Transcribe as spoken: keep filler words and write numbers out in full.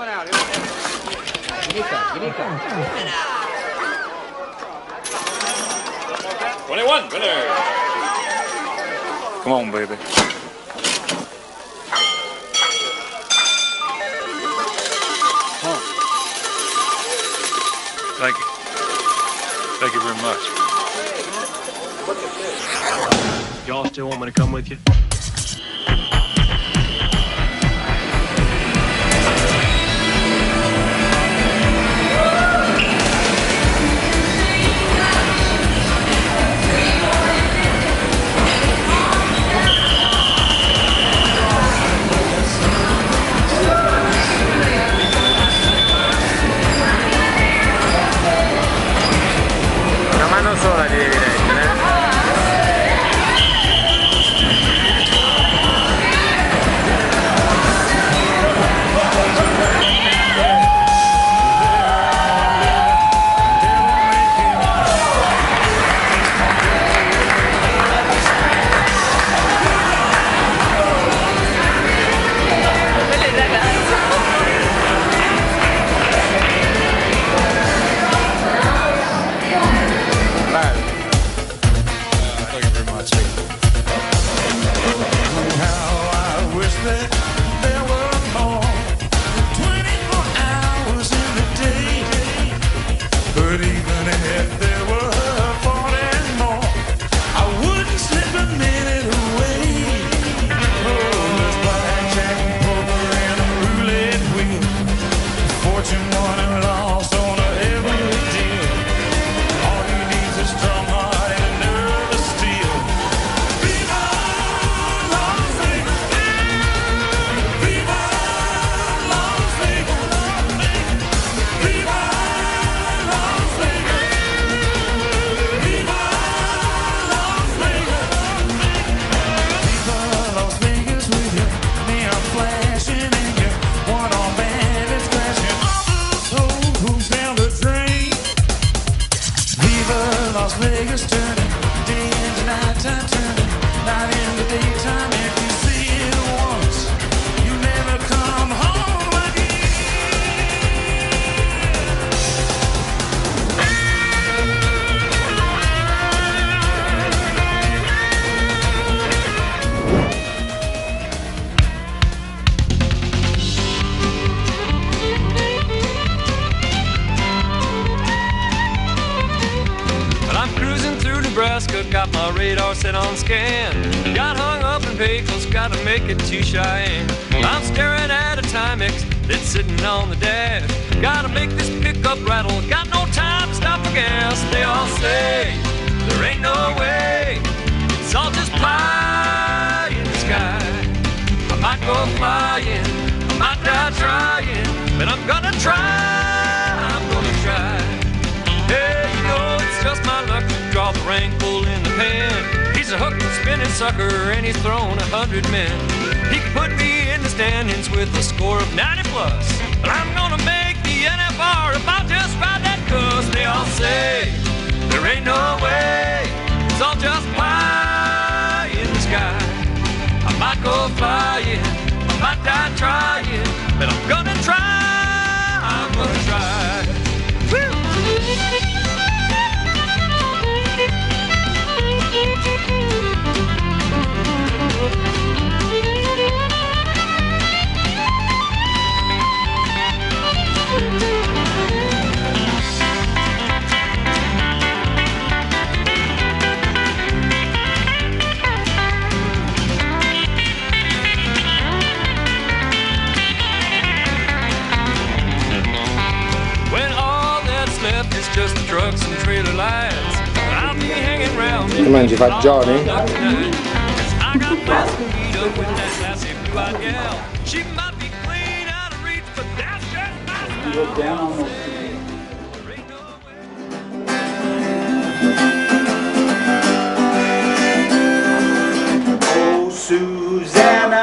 one out. Ginica, Ginica. twenty-one, winner. Come on, baby. Come on. Thank you. Thank you very much. Y'all still want me to come with you? Una mano sola ti devi reggere, eh? Las Vegas turning, day into nighttime turning, night into daytime. If you see it once, you never come home again. Nebraska, got my radar set on scan. Got hung up in Pecos, gotta make it to Cheyenne. I'm staring at a Timex that's sitting on the dash. Gotta make this pickup rattle, got no time to stop for gas. They all say there ain't no way, it's all just pie in the sky. I might go flying, I might die trying, but I'm gonna try, I'm gonna try. Hey, you know it's just my luck to draw the rank bull in the pen. He's a hook and spinning sucker, and he's thrown a hundred men. He can put me in the standings with a score of ninety plus, but I'm gonna make the N F R if I just ride that cuss. They all say there ain't no way, it's all just pie in the sky. I might go flying, I might die trying, but I'm gonna try, I'm gonna try. Woo! Just the trucks and trailer lights. I'll be hanging around. Tu mangi fagioli? I got plans to meet up with that classy blue-eyed gal. She might be clean out of reach, but that's just my style. Look down on the Oh, Susanna.